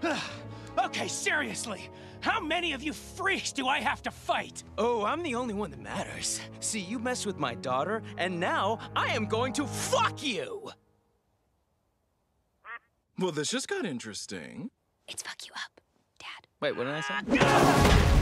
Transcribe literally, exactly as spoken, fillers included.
Okay, seriously. How many of you freaks do I have to fight? Oh, I'm the only one that matters. See, you messed with my daughter, and now I am going to fuck you! Well, this just got interesting. It's fuck you up, Dad. Wait, what did I say?